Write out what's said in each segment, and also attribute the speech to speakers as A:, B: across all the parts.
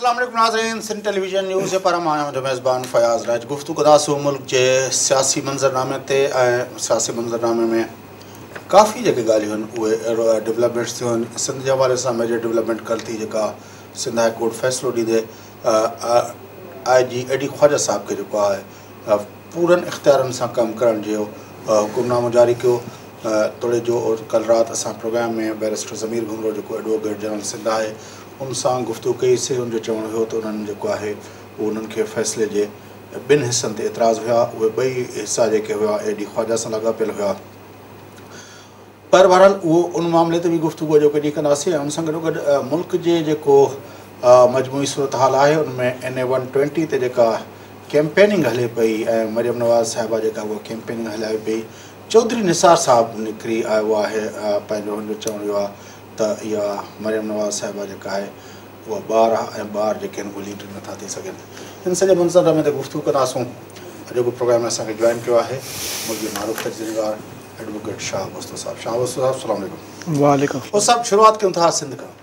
A: अस्सलाम वालेकुम नाज़रीन, सिंध टेलीविजन न्यूज़ जे पारां मां आहियां मेज़बान फयाज़ राज। गुफ्तगू कंदासीं मुल्क जे सियासी मंज़रनामे ते ऐं सियासी मंज़रनामे में काफ़ी जेके ॻाल्हियूं आहिनि उहे डेवलपमेंट्स थियूं आहिनि। सिंध जे हवाले सां मेजर डेवलपमेंट कल्ह थी जेका सिंध हाई कोर्ट फ़ैसिलो ॾींदे IG एडी ख्वाजा साहिब खे जेको आहे पूरनि इख़्तियारनि सां कमु करण जो हुकुमनामो जारी कयो। तोड़े जो कल्ह राति असां प्रोग्राम में बैरिस्टर ज़मीर घुमरो जेको एडवोकेट जनरल सिंध आहे उन सां गुफ़्तगू कईसीं। उनजो चवणु हुयो त उन्हनि जेको आहे उहो उन्हनि खे फ़ैसिले जे ॿिनि हिसनि ते एतिराज़ हुया। उहे ॿई हिसा जेके हुआ एडी ख्वाजा सां लाॻापियल हुया। पर बहरहाल उहो उन मामले ते बि गुफ़्तगू जो कॾहिं कंदासीं। उन सां गॾोगॾु मुल्क जे जेको मजमूई सूरत हाल आहे उन में NA 120 ते जेका कैंपेनिंग हले पई ऐं मरियम नवाज़ साहिबा जेका उहा कैंपेनिंग हलाए पई, चौधरी निसार साहिबु निकिरी आयो आहे। पंहिंजो हुनजो चवणु इहो आहे त इहा मरियम नवाज़ साहिबा जेका आहे उहा ॿार आहे ऐं ॿार जेके आहिनि उहे लीडर नथा थी सघनि। हिन सॼे मंज़र में त गुफ़्तगू कंदासूं। अॼोको प्रोग्राम में असांखे जॉइन कयो आहे मुंहिंजी मारूफ़ तजरीगार एडवोकेट शाह वस्तो साहिबु। शाह वस्तो साहिबु अस्सलाम वालेकुम।
B: वालेकुम।
A: उहो सभु शुरूआति कयूं था सिंध खां।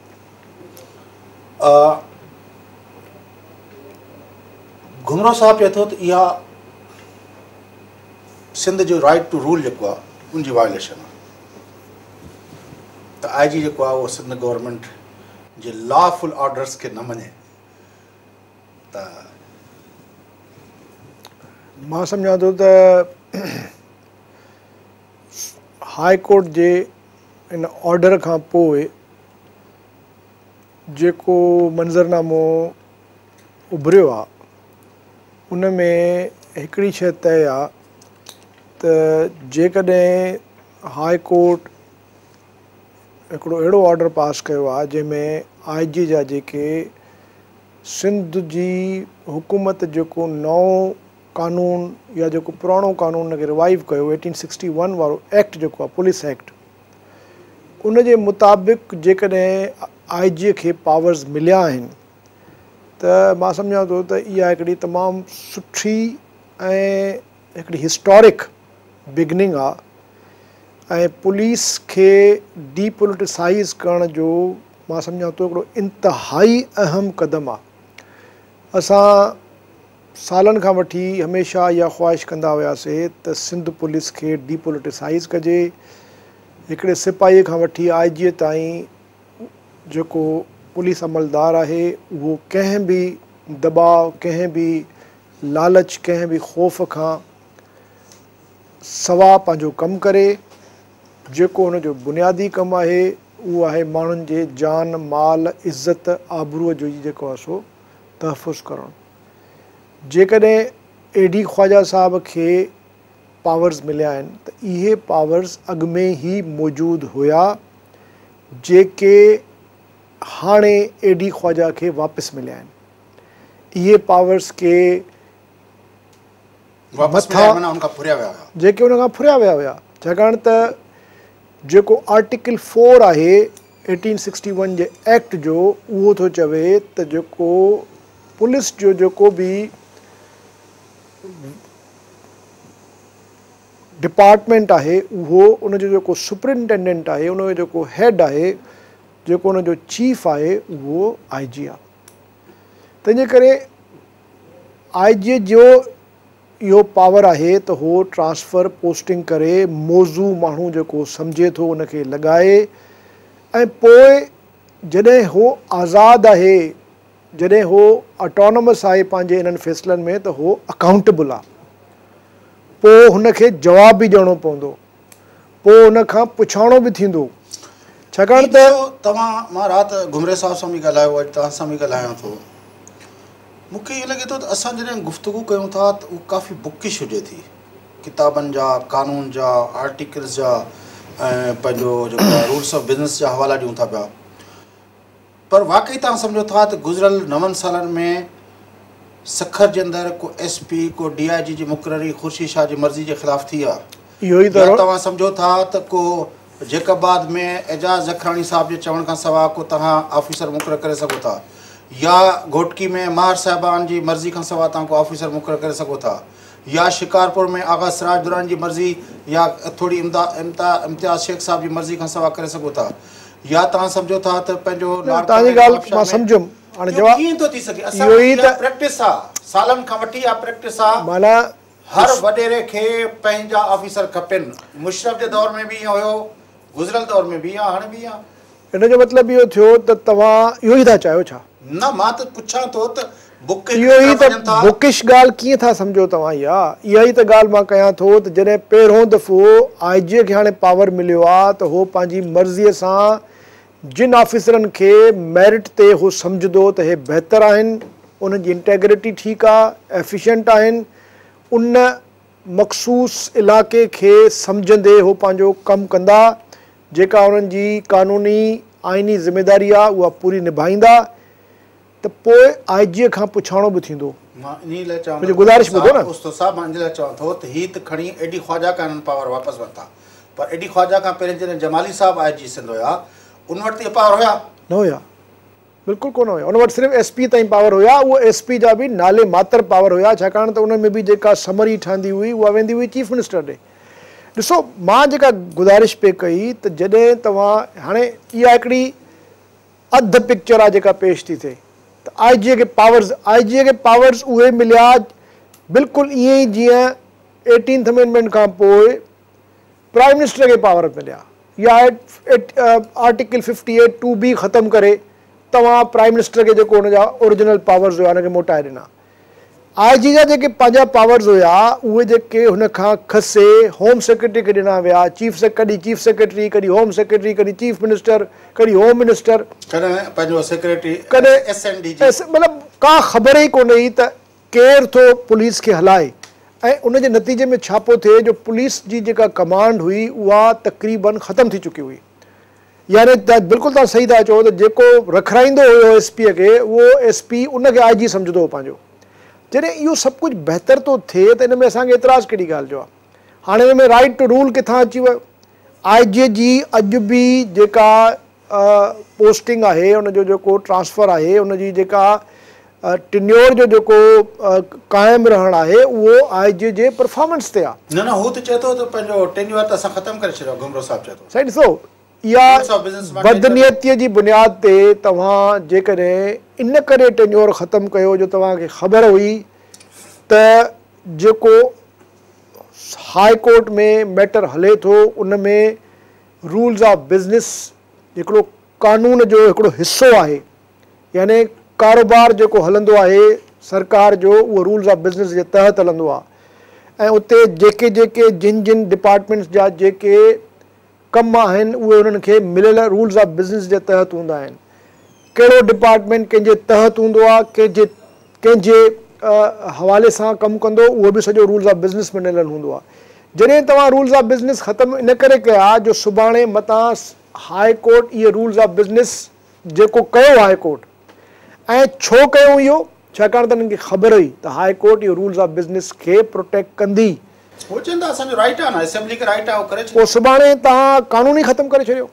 A: घुमरो साहिबु चए थो त इहा सिंध जो राइट टू रूल जेको आहे उनजी वायलेशन आहे। त IG जेको आहे उहो सिंध गवर्नमेंट जे लॉफुल ऑर्डर्स खे न मञे त
B: मां सम्झां थो त high court J in order खां पोइ जेको मंज़रनामो उभरियो आहे उन में हिकिड़ी शइ तय आहे त जेकॾहिं हाई कोर्ट हिकिड़ो अहिड़ो ऑर्डर पास कयो आहे जंहिंमें IG जा जेके सिंध जी हुकूमत जेको नओं कानून या जेको पुराणो कानून उनखे रिवाइव कयो 1861 वारो एक्ट जेको आहे पुलिस एक्ट, उन जे मुताबिक़ जेकॾहिं IG खे पावर्स मिलिया आहिनि त मां सम्झां थो त इहा हिकिड़ी तमामु सुठी ऐं हिकिड़ी हिस्टोरिक बिगनिंग आहे ऐं पुलिस खे डीपोलिटिसाइज़ करण जो मां सम्झां थो हिकिड़ो इंतिहाई अहम क़दम आहे। असां सालनि खां वठी हमेशह इहा ख़्वाहिश कंदा हुआसीं त सिंध पुलिस खे डीपोलिटिसाइज़ कजे। हिकिड़े सिपाहीअ खां वठी IG ताईं जेको पुलिस अमलदार आहे उहो कंहिं बि दबाव, कंहिं बि लालच, कंहिं बि ख़ौफ़ खां सवा पंहिंजो कमु करे। जेको हुनजो बुनियादी कमु आहे उहो आहे माण्हुनि जे जान, माल, इज़त, आबरूअ जो जेको आहे सो तहफ़ुज़ करणु। जेकॾहिं AD ख्वाजा साहिब खे पावर्स मिलिया आहिनि त इहे पावर्स अॻु में ई मौजूदु हुया जेके हाणे AD ख्वाजा खे वापसि मिलिया आहिनि। इहे पावर्स खे जेके उन खां फुरिया विया हुया, छाकाणि त जेको आर्टिकल 4 आहे 1861 जे एक्ट जो उहो थो चवे त जेको पुलिस जो जेको बि डिपार्टमेंट आहे उहो उनजो जेको सुपरिंटेंडेंट आहे, उनजो जेको हेड आहे, जेको उनजो चीफ आहे उहो IG आहे। तंहिंजे करे IG जो इहो पावर आहे त उहो ट्रांसफ़र पोस्टिंग करे मौज़ू माण्हू जेको सम्झे थो उनखे लॻाए ऐं पोइ जॾहिं उहो आज़ादु आहे, जॾहिं उहो ऑटोनमस आहे पंहिंजे इन्हनि फ़ैसिलनि में त उहो अकाउंटेबल आहे। पोइ हुनखे जवाब बि ॾियणो पवंदो, पोइ हुन खां पुछाइणो बि थींदो। छाकाणि त
A: मां राति घुमरे साहिब सां बि ॻाल्हायो, अॼु तव्हां सां बि ॻाल्हायां थो। मूंखे ईअं लॻे थो त असां जॾहिं गुफ़्तगू कयूं था त उहा काफ़ी बुकिश हुजे थी, किताबनि जा, कानून जा, आर्टिकल्स जा ऐं पंहिंजो जेको रूल्स ऑफ बिज़नेस जा हवाला ॾियूं था पिया। पर वाक़ई तव्हां सम्झो था त गुज़िरियल 9 सालनि में सखर जे अंदरि को SP, को DIG जी मुक़ररी ख़ुर्शीद शाह जी मर्ज़ी जे ख़िलाफ़ु थी आहे।
B: इहो ई
A: तव्हां सम्झो था त को जेकबाद में एजाज़ ज़खरानी साहिब जे चवण खां सवाइ को तव्हां ऑफिसर मुक़ररु करे सघो था, या घोटकी में माहिर साहिबान जी मर्ज़ी खां सवाइ तव्हां को ऑफिसर मुक़ररु करे सघो था, या शिकारपुर में आगा सिराज दुरानी जी मर्ज़ी या थोड़ी इम्तियाज़ शेख साहिब जी मर्ज़ी खां सवाइ करे सघो था, या तव्हां सम्झो था त पंहिंजो
B: तव्हांजी ॻाल्हि मां सम्झुमि, हाणे जवाब
A: कीअं थो थी सघे? असां
B: इहो ई त
A: प्रैक्टिस आहे, सालनि खां वठी आहे प्रैक्टिस आहे।
B: माना
A: हर वॾेरे खे पंहिंजा ऑफिसर खपनि। मुशरफ जे दौर में बि ईअं हुयो, गुज़िरियल दौर में बि आहे, हाणे बि आहे।
B: हिन जो मतिलबु इहो थियो त तव्हां इहो ई था चाहियो छा?
A: न, मां त पुछां थो त बुक
B: इहो ई त बुकिश ॻाल्हि कीअं था सम्झो तव्हां? इहा ई त ॻाल्हि मां कयां थो त जॾहिं पहिरियों दफ़ो IG खे हाणे पावर मिलियो आहे त उहो पंहिंजी मर्ज़ीअ सां जिन ऑफिसरनि खे मेरिट ते उहो सम्झंदो त हे बहितर आहिनि, उन्हनि जी इंटेग्रिटी ठीकु आहे, एफिशिएंट आहिनि, उन मख़सूस इलाइक़े खे सम्झंदे उहो पंहिंजो कमु कंदा, जेका उन्हनि जी क़ानूनी आइनी ज़िमेदारी आहे उहा पूरी निभाईंदा, त पोइ IG खां पुछाणो बि थींदो।
A: मां इन लाइ चवां
B: मुंहिंजी गुज़ारिश ॿुधो न।
A: उस्तो साहब, मां इन लाइ चवां थो त हीअ त खणी एडी ख्वाजा खां हिननि पावर वापसि वरिता, पर एडी ख्वाजा खां पहिरियों जॾहिं जमाली साहब IG सिंध हुया, उन वटि इहे पावर हुया?
B: न हुया, बिल्कुलु कोन हुया। उन वटि सिर्फ़ु SP ताईं पावर हुया। उहो SP जा बि नाले मात्र पावर हुया, छाकाणि त उन में बि जेका समरी ठहंदी हुई उहा वेंदी हुई चीफ मिनिस्टर ॾे। ॾिसो, मां जेका गुज़ारिश पे कई त जॾहिं तव्हां हाणे इहा हिकिड़ी अधु पिक्चर आहे जेका पेश थी थिए त IG खे पावर्स उहे मिलिया बिल्कुलु ईअं ई जीअं 18th अमेंडमेंट खां पोइ प्राइम मिनिस्टर खे पावर मिलिया, या आर्टिकल 58(2)B ख़तमु करे तव्हां प्राइम मिनिस्टर खे जेको हुनजा ओरिजिनल पावर्स हुया हुनखे मोटाए ॾिना। IG जा जेके पंहिंजा पावर्स हुया उहे जेके हुन खां खसे होम सेक्रेटरी खे ॾिना विया, कॾहिं चीफ सेक्रेटरी, कॾहिं होम सेक्रेटरी, कॾहिं चीफ मिनिस्टर, कॾहिं होम मिनिस्टर,
A: कॾहिं पंहिंजो सेक्रेटरी,
B: कॾहिं
A: SND।
B: मतिलबु का ख़बर ई कोन हुई त केरु थो पुलिस खे हलाए, ऐं उनजे नतीजे में छा पियो थिए जो पुलिस जी जेका कमांड हुई उहा तक़रीबन ख़तमु थी चुकी हुई। यानी त बिल्कुलु तव्हां सही था चओ त जेको रखाईंदो हुयो SP खे उहो SP उनखे IG सम्झंदो हो पंहिंजो। जॾहिं इहो सभु कुझु बहितर थो थिए त हिन में असांखे एतिराज़ु कहिड़ी ॻाल्हि जो आहे? हाणे हिन में राइट टू रूल किथां अची वियो? IG जी अॼु बि जेका पोस्टिंग आहे, उनजो जेको ट्रांसफ़र आहे, उनजी जेका टिन्योर जो जेको क़ाइमु रहणु आहे उहो IG जे परफॉर्मेंस ते आहे।
A: न, हू त चए थो त पंहिंजो टेन्योर त असां ख़तमु करे छॾियो, घुमरो साहिबु चए थो।
B: साईं ॾिसो, इहा बदनियतीअ जी बुनियाद ते तव्हां जेकॾहिं इन करे टेन्योर ख़तमु कयो जो तव्हांखे ख़बर हुई त जेको हाई कोर्ट में मैटर हले थो उन में रूल्स ऑफ बिज़नेस हिकिड़ो कानून जो हिकिड़ो हिसो आहे, यानी कारोबार जेको हलंदो आहे सरकार जो उहो रूल्स ऑफ बिज़नेस जे तहत हलंदो आहे, ऐं उते जेके जिन डिपार्टमेंट्स जा जेके कम आहिनि उहे उन्हनि खे मिलियल रूल्स ऑफ बिज़नेस जे तहत हूंदा आहिनि। कहिड़ो डिपार्टमेंट कंहिंजे तहत हूंदो आहे, कंहिंजे हवाले सां कमु कंदो, उहो बि सॼो रूल्स ऑफ बिज़नेस में ॾिनल हूंदो आहे। जॾहिं तव्हां रूल्स ऑफ बिज़नेस ख़तमु इन करे कया जो सुभाणे मतां हाई कोर्ट इहे रूल्स ऑफ बिज़नेस जेको कयो हाई कोर्ट, ऐं छो कयूं इहो? छाकाणि त उन्हनि खे ख़बर हुई त हाई कोर्ट इहो रूल्स ऑफ बिज़नेस खे प्रोटेक्ट कंदी।
A: वो चवंदा असांजो राइट आहे न, असेंबली खे राइट आहे, उहो करे छॾियो।
B: पोइ सुभाणे तव्हां कानून ई ख़तमु करे छॾियो।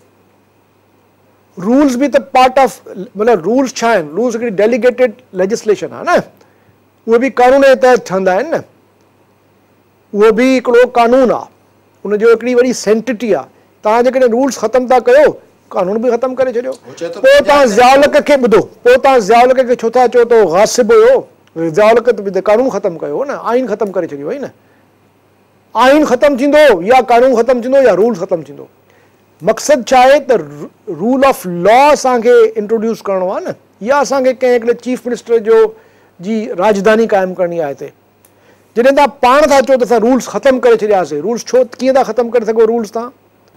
B: रूल्स बि त पार्ट ऑफ, मतिलबु रूल्स छा आहिनि? रूल्स हिकिड़ी डेलीगेटेड लेजिस्लेशन आहे न, उहे बि कानून जे तहत ठहंदा आहिनि न, उहो बि हिकिड़ो कानून आहे, उनजो हिकिड़ी वॾी सेंटिटी आहे। तव्हां जेकॾहिं रूल्स ख़तमु था कयो, कानून बि ख़तमु करे छॾियो। पोइ तव्हां ज़ियाउलक खे ॿुधो, पोइ तव्हां ज़ियाउलक खे छो था चओ त गासिब हुयो? ज़ियाउलक बि त कानून ख़तमु कयो न, आइन ख़तमु करे छॾियो हुई न। आइन ख़तमु थींदो या कानून ख़तमु थींदो या रूल ख़तमु थींदो। मक़सदु छा आहे त रूल ऑफ लॉ असांखे इंट्रोड्यूस करिणो आहे न, या असांखे कंहिं हिकिड़े चीफ मिनिस्टर जो जी राजधानी क़ाइमु करणी आहे हिते। जॾहिं तव्हां पाण था चओ त असां रूल्स ख़तमु करे छॾियासीं, रूल्स छो कीअं था ख़तमु करे सघो? रूल्स तव्हां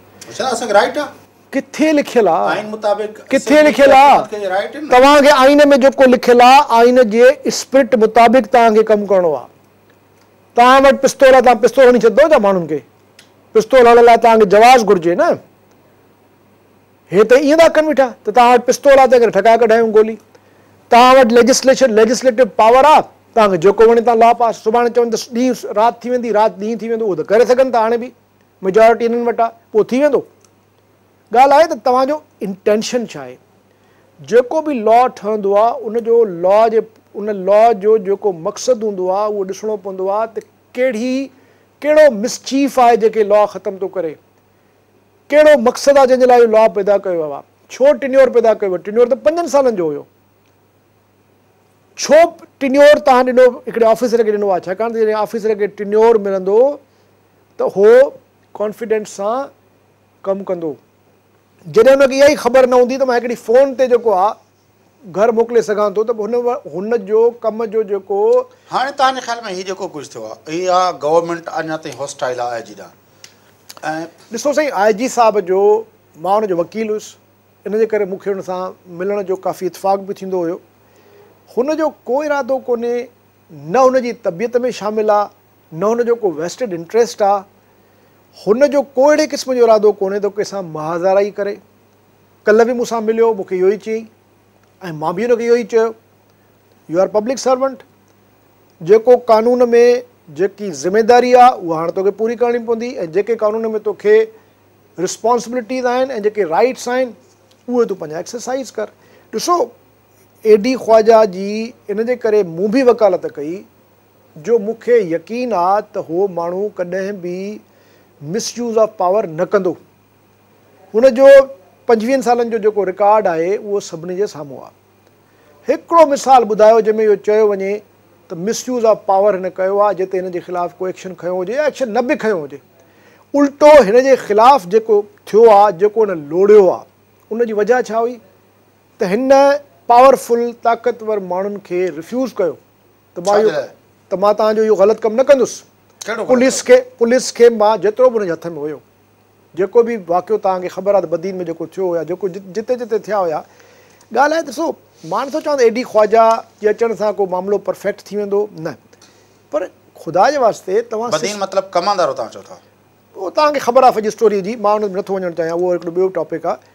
B: किथे लिखियलु आहे? किथे लिखियलु आहे? तव्हांखे आइन में जेको लिखियलु आहे, आइन जे स्पिरिट मुताबिक़ तव्हांखे कमु करिणो आहे। तव्हां वटि पिस्तौल आहे, तव्हां पिस्तौल हणी छॾंदो छा माण्हुनि खे? पिस्तौल हणण लाइ तव्हांखे जवाज़ घुरिजे न। हे त ईअं था कनि वेठा त तव्हां वटि पिस्तौल आहे त करे ठका कढायूं गोली। तव्हां वटि लेजिस्लेटिव पावर आहे, तव्हांखे जेको वणे तव्हां लॉ पास। सुभाणे चवनि त ॾींहुं राति थी वेंदी, राति ॾींहुं थी वेंदो, उहो त करे सघनि था। हाणे बि मेजॉरिटी हिननि वटि आहे, पोइ थी वेंदो। ॻाल्हि आहे त तव्हांजो इंटेंशन छा आहे? जेको बि लॉ ठहंदो आहे उनजो उन लॉ जो जेको मक़सदु हूंदो आहे उहो ॾिसणो पवंदो आहे त कहिड़ो मिसचीफ आहे जेके लॉ ख़तमु थो करे, कहिड़ो मक़सदु आहे जंहिंजे लाइ इहो लॉ पैदा कयो आहे। छो टिन्योर पैदा कयो? टिन्योर त 5 सालनि जो हुयो। छो टिन्योर तव्हां ॾिनो हिकिड़े ऑफिसर खे ॾिनो आहे, छाकाणि त जॾहिं ऑफिसर खे टिन्योर मिलंदो त हू कॉन्फिडेंस सां कमु कंदो। जॾहिं हुनखे इहा ई ख़बर न हूंदी त मां हिकिड़ी फ़ोन ते जेको आहे घर मोकिले सघां थो, त हुन जो कम जो जेको
A: हाणे तव्हांजे ख़्याल में हीउ जेको कुझु थियो आहे, इहा गवर्नमेंट अञा ताईं हॉस्टाइल आहे आई जी ॾांहुं। ऐं
B: ॾिसो साईं, आई जी साहिब जो मां हुनजो वकील हुयुसि, इन जे करे मूंखे हुन सां मिलण जो काफ़ी इतफ़ाक़ बि थींदो हुयो। हुनजो को इरादो कोन्हे, न हुनजी तबियत में शामिलु आहे, न हुनजो को वेस्टेड इंट्रस्ट आहे, हुनजो को अहिड़े क़िस्म जो इरादो कोन्हे त कंहिंसां महाज़ाराई करे। कल्ह बि मूंसां मिलियो, मूंखे इहो ई चयईं ऐं मां बि हुनखे इहो ई चयो, यू आर पब्लिक सर्वेंट, जेको कानून में जेकी ज़िमेदारी आहे उहा हाणे तोखे पूरी करणी पवंदी, ऐं जेके कानून में तोखे रिस्पॉन्सिबिलिटीज़ आहिनि ऐं जेके राइट्स आहिनि उहे तूं पंहिंजा एक्सरसाइज़ कर। ॾिसो, एडी ख्वाजा जी इन जे करे मूं बि वकालत कई जो मूंखे यकीन आहे त उहो माण्हू कॾहिं बि मिसयूज़ ऑफ पावर न कंदो। हुनजो 25 सालनि जो जेको रिकॉर्ड आहे उहो सभिनी जे साम्हूं आहे। हिकिड़ो मिसाल ॿुधायो जंहिंमें इहो चयो वञे त मिसयूज़ ऑफ पावर हिन कयो आहे, जिते हिन जे ख़िलाफ़ु को एक्शन खयो हुजे या एक्शन न बि खयो हुजे। उल्टो हिन जे ख़िलाफ़ु जेको थियो आहे, जेको हिन लोड़ियो आहे, उनजी वजह छा हुई त हिन पावरफुल ताक़तवर माण्हुनि खे रिफ्यूज़ कयो त मां तव्हांजो इहो ग़लति कमु न कंदुसि। पुलिस खे मां जेतिरो बि हुनजे हथ में हुयो, जेको बि वाक़ियो तव्हांखे ख़बर आहे त बदीन में जेको थियो हुया, जेको जिते जिते थिया हुया, ॻाल्हि आहे ॾिसो, मां नथो चवां त एडी ख्वाजा जे अचण सां को मामिलो परफेक्ट थी वेंदो, न, पर ख़ुदा जे वास्ते तव्हां
A: मतिलबु कमांदारो तव्हां चओ था,
B: उहो तव्हांखे ख़बर आहे सॼी स्टोरी जी, मां हुन में नथो वञणु चाहियां, उहो हिकिड़ो ॿियो टॉपिक आहे।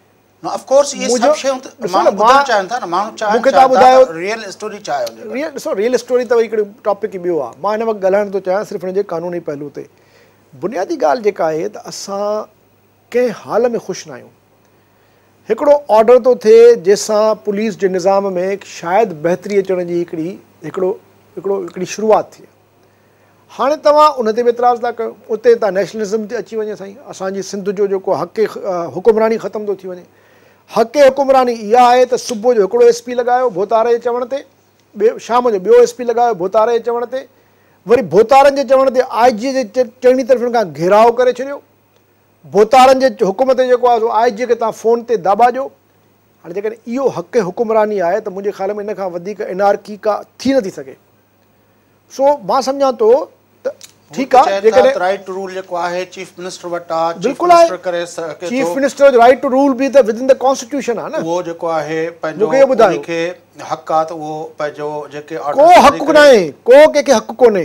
B: रियल स्टोरी त हिकिड़ो टॉपिक ई ॿियो आहे, मां हिन वक़्तु ॻाल्हाइण थो चाहियां सिर्फ़ु हिनजे कानूनी पहलू ते। बुनियादी ॻाल्हि जेका आहे त असां कंहिं हाल में ख़ुशि न आहियूं। हिकिड़ो ऑर्डर थो थिए जंहिंसां पुलिस जे निज़ाम में शायदि बहितरी अचण जी हिकिड़ी शुरूआति थी। हाणे तव्हां उन ते बि एतिराज़ था कयो, उते तव्हां नेशनलिज़म ते अची वञे साईं, असांजी सिंध जो जेको हक़ हुकुमरानी ख़तमु थो थी वञे। हक़ हुकुमरानी इहा आहे त सुबुह जो हिकिड़ो एस पी लॻायो भोतारे जे चवण ते, शाम जो ॿियो एस पी लॻायो भोतारे जे चवण ते, वरी भोतारनि जे चवण ते आई जी जे चङी तरफ़ खां घेराव करे छॾियो। भोतारनि जे हुकुम ते जेको आहे आई जी खे तव्हां फ़ोन ते दाबा ॾियो। हाणे जेकॾहिं इहो हक़ हुकुमरानी आहे त मुंहिंजे ख़्याल में इन खां वधीक एनार्की का थी नथी सघे। सो मां सम्झां थो त ठीकु आहे, जेकॾहिं
A: राइट टू रूल जेको आहे चीफ मिनिस्टर वटि आहे,
B: बिल्कुलु आहे, चीफ मिनिस्टर जो राइट टू रूल बि त विद इन द कॉन्स्टिट्यूशन आहे न,
A: उहो जेको आहे पंहिंजो खे हक़ आहे त उहो पंहिंजो जेके
B: को हक़ न आहे, को कंहिंखे हक़ कोन्हे,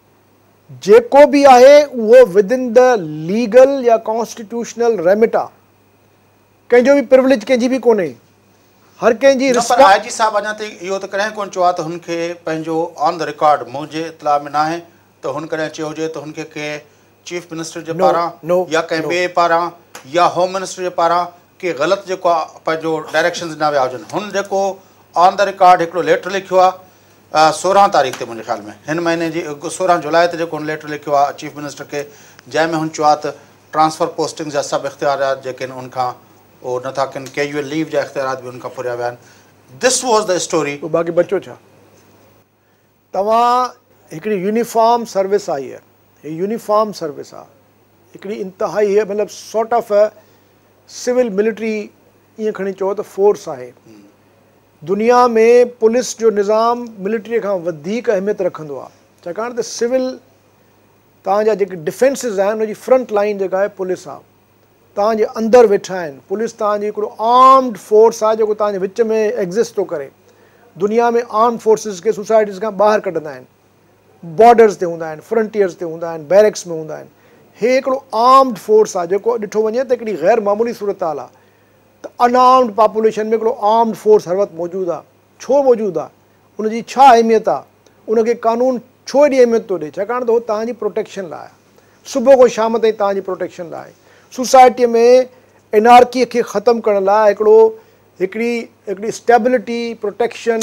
B: जेको बि आहे उहो विद इन द लीगल या कॉन्स्टिट्यूशनल रेमिट आहे, कंहिंजो बि प्रिविलेज कंहिंजी बि कोन्हे, हर कंहिंजी।
A: आई जी साहिब अञा ताईं इहो त कॾहिं कोन चयो आहे त हुनखे पंहिंजो ऑन द रिकॉर्ड मुंहिंजे इतला में न आहे त हुन कॾहिं चयो हुजे त हुनखे कंहिं चीफ मिनिस्टर जे पारां या कंहिं ॿिए पारां या होम मिनिस्टर जे पारां के ग़लति जेको आहे पंहिंजो डायरेक्शन्स ॾिना विया हुजनि। हुन जेको ऑन द रिकॉर्ड हिकिड़ो लेटर लिखियो आहे 16 तारीख़ ते, मुंहिंजे ख़्याल में हिन महीने जी 16 जुलाई ते जेको हुन लेटर लिखियो आहे चीफ मिनिस्टर खे, जंहिंमें हुन चयो आहे त ट्रांसफर पोस्टिंग जा सभु इख़्तियारात जेके आहिनि उनखां उहो नथा कनि, कैजुअल लीव जा इख़्तियारात बि उनखां पुरिया विया आहिनि। This was the story.
B: बाक़ी बचो छा, तव्हां हिकिड़ी यूनिफॉर्म सर्विस आई आहे, हीअ यूनिफॉर्म सर्विस आहे, हिकिड़ी इंतिहाई मतिलबु सॉर्ट ऑफ सिविल मिलिट्री ईअं खणी चओ त फोर्स आहे। दुनिया में पुलिस जो निज़ाम मिलिट्रीअ खां वधीक अहमियत रखंदो आहे, छाकाणि त सिविल तव्हांजा जेके डिफेंसिस आहिनि उनजी फ्रंट लाइन जेका आहे पुलिस आहे, तव्हांजे अंदरि वेठा आहिनि। पुलिस तव्हांजी हिकिड़ो आर्म्ड फोर्स आहे जेको तव्हांजे विच में एग्ज़िस्ट थो करे। दुनिया में आर्म फोर्सिस खे सोसाइटीज़ खां ॿाहिरि कढंदा आहिनि, बॉर्डर्स ते हूंदा आहिनि, फ्रंटियर्स ते हूंदा आहिनि, बैरक्स में हूंदा आहिनि। हे हिकिड़ो आर्म्ड फोर्स आहे जेको ॾिठो वञे त हिकिड़ी ग़ैर मामूली सूरत हाल आहे त अनआर्म्ड पॉपुलेशन में हिकिड़ो आर्म्ड फोर्स हर वक़्तु मौजूदु आहे। छो मौजूदु आहे, उनजी छा अहमियत आहे, उनखे कानून छो एॾी अहमियत थो ॾिए, छाकाणि त उहो तव्हांजी प्रोटेक्शन लाइ आहे, सुबुह खां शाम ताईं तव्हांजी प्रोटेक्शन लाइ, सोसाइटीअ में एनार्कीअ खे ख़तमु करण लाइ, हिकिड़ी स्टेबिलिटी प्रोटेक्शन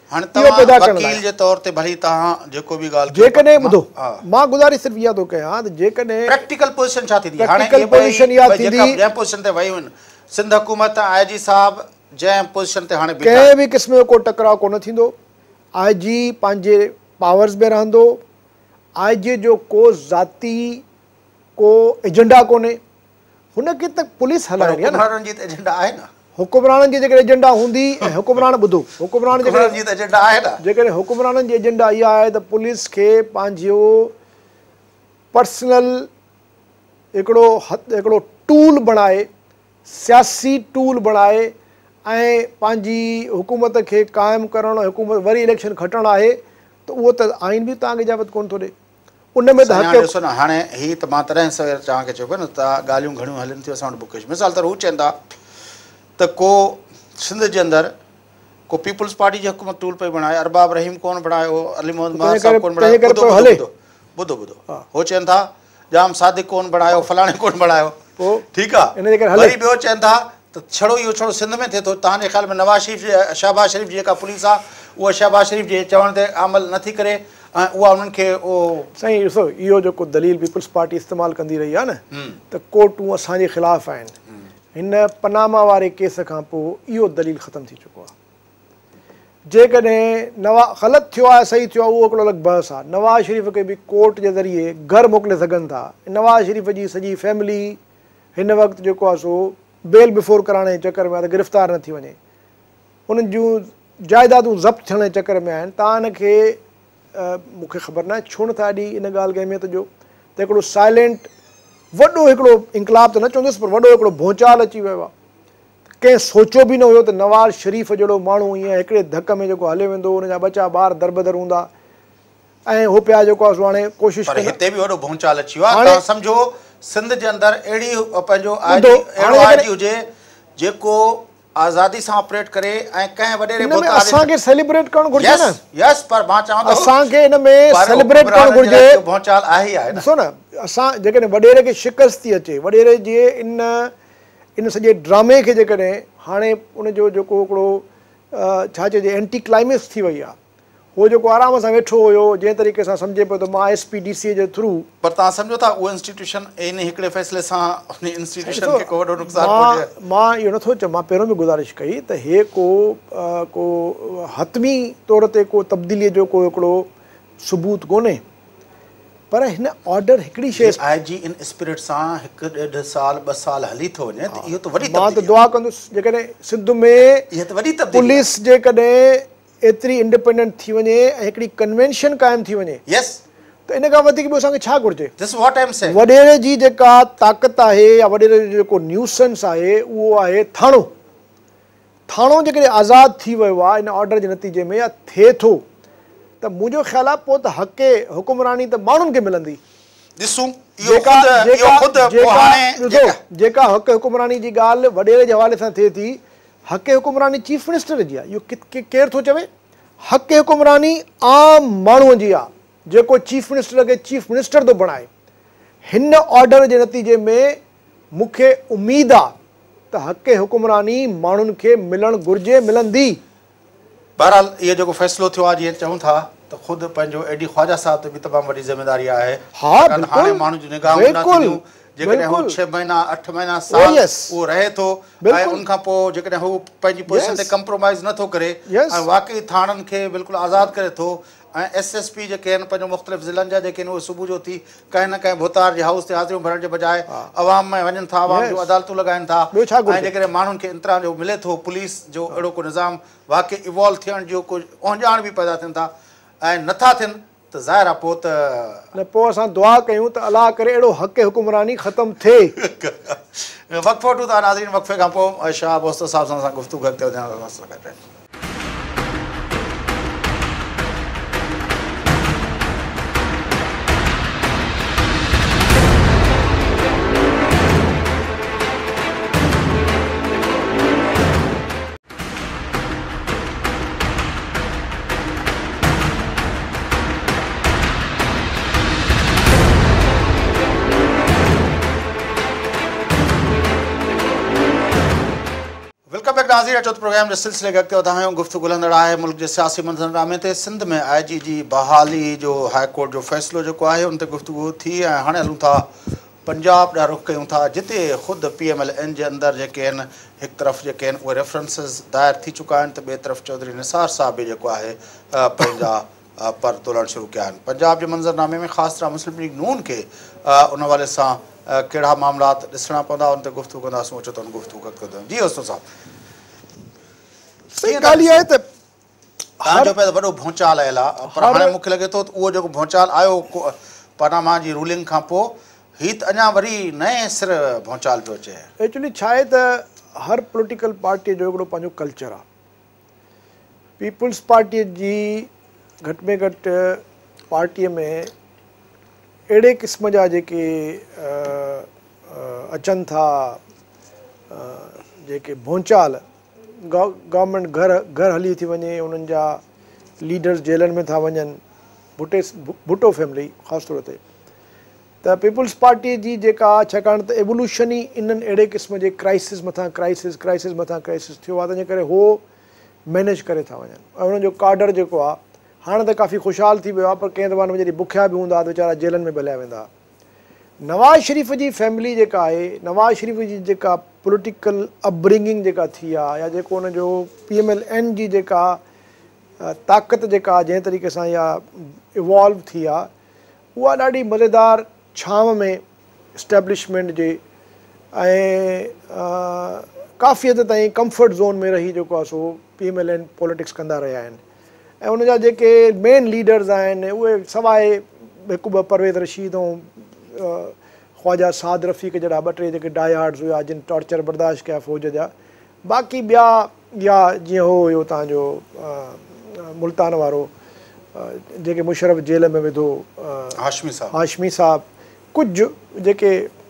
B: जेकॾहिं ॿुधो मां गुज़ारिश सिर्फ़ु इहा थो कयां त जेकॾहिं
A: प्रैक्टिकल पोज़ीशन छा थींदी, हाणे पोज़ीशन इहा थींदी जंहिं पोज़ीशन ते वयूं आहिनि सिंध हुकूमत आई जी साहब जंहिं पोज़ीशन ते हाणे
B: कंहिं बि क़िस्म जो को टकराव कोन थींदो। IG पंहिंजे पावर्स में रहंदो, IG जो को ज़ाती को एजेंडा कोन्हे, हुनखे त पुलिस हलाइणी आहे न।
A: हुकुमराननि जी त एजेंडा आहे न,
B: हुकुमराननि जी जेकॾहिं एजेंडा हूंदी, ऐं हुकुमरान ॿुधो, हुकुमरान
A: हुकुमराननि जी त एजेंडा आहे न,
B: जेकॾहिं हुकुमराननि जी एजेंडा इहा आहे त पुलिस खे पंहिंजो पर्सनल हिकिड़ो टूल बणाए, सियासी टूल बणाए ऐं पंहिंजी हुकूमत खे क़ाइमु करणु, हुकूमत वरी इलेक्शन खटणु आहे, त उहो त आइन बि तव्हांखे इजाज़त कोन थो ॾे। उन में त
A: ॾिसो न, हाणे हीअ त मां तॾहिं सवेर तव्हांखे चयो पियो न, तव्हां ॻाल्हियूं घणियूं हलनि थियूं असां वटि बुकिश। मिसाल तौरु हू चवनि था त को सिंध जे अंदरि को पीपल्स पार्टी जी हुकूमत टूल पई बणाए, अरबाब रहीम कोन बणायो, अली मोहम्मद महार साहब कोन बणायो, ॿुधो हो चवनि था जाम सादिक कोन बणायो, फलाणे कोन बणायो, ठीकु आहे। वरी ॿियो चवनि था त छड़ो इहो छड़ो सिंध में थिए थो, तव्हांजे ख़्याल में नवाज़ शरीफ़ जे शहबाज़ शरीफ़ जी जेका पुलिस आहे उहा शहबाज़ शरीफ़ जे चवण ते अमल नथी करे ऐं उहा उन्हनि खे
B: साईं ॾिसो, इहो जेको दलील पीपल्स पार्टी इस्तेमालु कंदी रही आहे न, त कोर्टूं असांजे ख़िलाफ़ु आहिनि, हिन पनामा वारे केस खां पोइ इहो दलील ख़तमु थी चुको आहे। जेकॾहिं ग़लति थियो आहे सही थियो आहे उहो हिकिड़ो अलॻि बहस आहे। नवाज़ शरीफ़ खे बि कोर्ट जे ज़रिए घर मोकिले सघनि था। नवाज़ शरीफ़ जी सॼी फैमिली हिन वक़्तु जेको आहे सो बेल बिफोर कराइण जे चकर में आहे, त गिरफ़्तार न थी वञे, उन्हनि जूं जाइदादूं ज़ब्त थियण जे चकर में आहिनि। तव्हां हिनखे मूंखे ख़बर न आहे छो नथा अॼु इन ॻाल्हि खे अहमियत ॾियो त हिकिड़ो साइलेंट वॾो हिकिड़ो इनकलाब त न चवंदुसि, पर वॾो हिकिड़ो भोचाल अची वियो आहे। कंहिं सोचियो बि न हुयो त नवाज़ शरीफ़ जहिड़ो माण्हू ईअं हिकिड़े धक में जेको हले वेंदो, हुनजा ॿचा ॿार दरबदर हूंदा ऐं हो पिया जेको आहे सो हाणे कोशिशि
A: पर हिते बि वॾो भोचाल अची वियो आहे। तव्हां सम्झो सिंध जे अंदरि अहिड़ी पंहिंजो आईजी हुजे जेको आज़ादी सां ऑपरेट करे ऐं कंहिं वॾेरे
B: असांखे सेलिब्रेट करणु घुरिजे न।
A: यस, पर मां चवां थो
B: असांखे हिन में सेलिब्रेट करणु घुरिजे।
A: भोचाल आहे ई आहे।
B: ॾिसो न, असां जेकॾहिं वॾेरे खे शिकस्त थी अचे, वॾेरे जे इन सॼे ड्रामे खे जेकॾहिं हाणे उनजो जेको हिकिड़ो छा चइजे एंटी क्लाइमेक्स थी वई आहे, उहो जेको आराम सां वेठो हुयो जंहिं तरीक़े सां सम्झे पियो त मां SPDCA जे थ्रू, पर
A: तव्हां सम्झो था उहो इंस्टीट्यूशन इन हिकिड़े फ़ैसिले सां उन इंस्टीट्यूशन खे को वॾो नुक़सानु पहुचे।
B: मां इहो नथो चवां, मां पहिरियों बि गुज़ारिश कई त हे को हतमी तौर ते को तब्दीलीअ जो को हिकिड़ो सबूत कोन्हे, पर हिन ऑर्डर हिकिड़ी शइ
A: IG इन स्पिरिट सां 1.5 साल 2 साल हली थो वञे त इहो त वॾी
B: मां त दुआ कंदुसि जेकॾहिं सिंध में
A: इहा त वॾी तब्दीली
B: पुलिस जेकॾहिं एतिरी इंडिपेंडेंट थी वञे ऐं हिकिड़ी कन्वेंशन क़ाइमु थी वञे,
A: यस,
B: त इन खां वधीक बि असांखे छा घुरिजे।
A: वॾेरे
B: जी जेका ताक़त आहे या वॾेरे जो जेको न्यूसेंस आहे उहो आहे थाणो। थाणो जेकॾहिं आज़ादु थी वियो आहे इन ऑर्डर जे नतीजे में या थिए थो, त मुंहिंजो ख़्यालु आहे पोइ त हक़े हुकुमरानी त माण्हुनि खे मिलंदी। जेका हक़ हुकुमरानी जी ॻाल्हि वॾेरे जे हवाले सां थिए थी, हक़ हुकुमरानी चीफ मिनिस्टर जी आहे। इहो केरु थो चवे? हक़ हुकुमरानी आम माण्हूअ जी आहे जेको चीफ मिनिस्टर खे चीफ मिनिस्टर थो बणाए। हिन ऑर्डर जे नतीजे में मूंखे उमेदु आहे त हक़ हुकुमरानी माण्हुनि खे मिलणु घुरिजे, मिलंदी।
A: बहरहाल इहो जेको फ़ैसिलो थियो आहे, जीअं चऊं था त ख़ुदि पंहिंजो एडी ख्वाजा साहब ते बि तमामु वॾी ज़िमेदारी आहे। हाणे माण्हुनि जूं निगाहूं जेकॾहिं हू 6 महीना 8 महीना साल उहो रहे थो ऐं उनखां पोइ जेकॾहिं हू पंहिंजी पोज़ीशन ते कंप्रोमाइज़ नथो करे ऐं वाक़ई थाणनि खे बिल्कुलु आज़ादु करे थो ऐं SSP जेके आहिनि पंहिंजो मुख़्तलिफ़ ज़िलनि जा जेके आहिनि उहे सुबुह जो थी कंहिं न कंहिं भुतार जे हाउस ते हाज़िरियूं भरण जे बजाए अवाम में वञनि था, अवाम जूं अदालतूं लॻाइनि था ऐं जेकॾहिं माण्हुनि खे इंतिराम जो मिले थो, पुलिस जो अहिड़ो को निज़ाम वाक़ई इवॉल्व थियण जो को ओंजाण बि पैदा थियनि था ऐं नथा थियनि त ज़ाहिर आहे पोइ त
B: पोइ असां दुआ कयूं त अलाह करे अहिड़ो हक़ हुकुमरानी ख़तमु थिए।
A: वक़्फ़ो वठूं था नाज़रीन, वक़्फ़े खां पोइ शाह बोस्तर साहिब सां गुफ़्तगू करियो। नाज़रीन अचो त प्रोग्राम जे सिलसिले खे अॻिते वधायूं। गुफ़्तगू हलंदड़ आहे मुल्क जे सियासी मंज़रनामे ते। सिंध में IG जी बहाली जो हाई कोर्ट जो फ़ैसिलो जेको आहे उन ते गुफ़्तगू थी ऐं हाणे हलूं था पंजाब ॾांहुं रुख़ कयूं था जिते ख़ुदि PMLN जे अंदरि जेके आहिनि हिकु तरफ़ जेके आहिनि उहे रेफरेंसिस दायर थी चुका आहिनि त ॿिए तरफ़ चौधरी निसार साहब बि जेको आहे पंहिंजा पर तोलणु शुरू कया आहिनि। पंजाब जे मंज़रनामे में ख़ासि तरह मुस्लिम लीग नून खे उन हवाले सां कहिड़ा मामलात ॾिसणा पवंदा उन ते गुफ़्तगू कंदासीं ओचो त गुफ़्तगू कंदासीं। जी उस्तो साहब,
B: सही ॻाल्हि इहा आहे त
A: तव्हांजो पिया त वॾो भोचाल आयल आहे, पर हाणे मूंखे लॻे थो त उहो जेको भोचाल आयो पनामा जी रूलिंग खां पोइ हीअ त अञा वरी नए सिर भोचाल पियो अचे।
B: एक्चुअली छा आहे त हर पॉलिटिकल पार्टीअ जो हिकिड़ो पंहिंजो कल्चर आहे। पीपल्स पार्टीअ जी घटि में घटि पार्टीअ में अहिड़े क़िस्म जा जेके अचनि था जेके भोचाल गवर्नमेंट घर हली थी वञे, उन्हनि जा लीडर्स जेलनि में था वञनि, भुट्टो फैमिली ख़ासि तौर ते त पीपल्स पार्टीअ जी जेका छाकाणि त एवोल्यूशन ई इन्हनि अहिड़े क़िस्म जे क्राइसिस मथां क्राइसिस थियो आहे, तंहिंजे करे उहो मैनेज करे था वञनि ऐं उन्हनि जो काडर जेको आहे हाणे त काफ़ी ख़ुशहाल थी वियो आहे, पर कंहिं दफ़ा में जॾहिं बुखिया बि हूंदा त वीचारा जेलनि में बलिया वेंदा। नवाज़ शरीफ़ जी फैमिली जेका आहे, नवाज़ शरीफ़ जी जेका पॉलिटिकल अपब्रिंगिंग जेका थी आहे या जेको हुनजो PMLN जी जेका ताक़त जेका जंहिं तरीक़े सां इहा इवॉल्व थी आहे, उहा ॾाढी मज़ेदार छांव में इस्टेब्लिशमेंट जे ऐं काफ़ी हद ताईं कंफर्ट ज़ोन में रही जेको आहे सो PMLN पॉलिटिक्स कंदा रहिया आहिनि ऐं उनजा जेके मेन लीडर्स आहिनि उहे सवाइ हिकु ॿ परवेज़ रशीद ऐं ख़्वाजा साद रफ़ीक़ जहिड़ा ॿ टे जेके डाई हार्ड्स हुआ जिन टॉर्चर बर्दाश्त कया फ़ौज जा, बाक़ी ॿिया या जीअं हो हुयो तव्हांजो मुल्तान वारो जेके मुशरफ जेल में विधो हाशमी साहब, कुझु जेके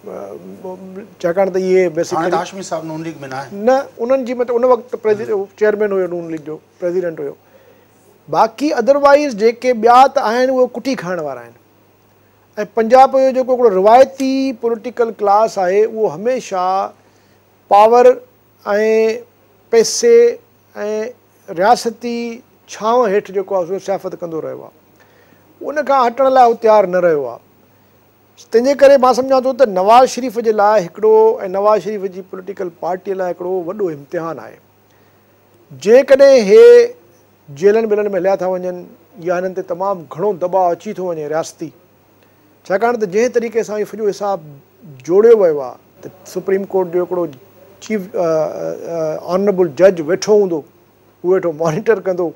B: छाकाणि त इहे बेसिकली
A: हाशमी साहब नून लीग में
B: न उन्हनि जी मतिलबु उन वक़्तु चेयरमैन हुयो नून लीग जो, प्रेसिडेंट हुयो। बाक़ी अदरवाइज़ जेके ॿिया त आहिनि उहे कुटी खाइण वारा आहिनि ऐं पंजाब जो जेको हिकिड़ो रिवायती पॉलिटिकल क्लास आहे उहो हमेशह पावर ऐं पैसे ऐं रियासती छांव हेठि जेको आहे सो सियाफ़त कंदो रहियो आहे, उन खां हटण लाइ उहो तयारु न रहियो आहे। तंहिंजे करे मां सम्झां थो त नवाज़ शरीफ़ जे लाइ हिकिड़ो ऐं नवाज़ शरीफ़ जी पॉलिटिकल पार्टीअ लाइ हिकिड़ो वॾो इम्तिहान आहे। जेकॾहिं हे जेलनि वेलनि में हलिया था वञनि या हिननि ते तमामु घणो दॿाउ अची थो वञे रियासती, छाकाणि त जंहिं तरीक़े सां इहो सॼो हिसाबु जोड़ियो वियो आहे त सुप्रीम कोर्ट जो हिकिड़ो चीफ ऑनरेबल जज वेठो हूंदो, उहो वेठो मॉनिटर कंदो